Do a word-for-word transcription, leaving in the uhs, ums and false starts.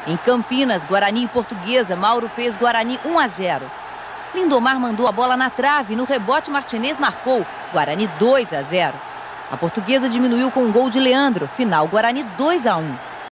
Em Campinas, Guarani e Portuguesa, Mauro fez Guarani um a zero. Lindomar mandou a bola na trave e no rebote Martinez marcou. Guarani dois a zero. A Portuguesa diminuiu com um gol de Leandro. Final Guarani dois a um.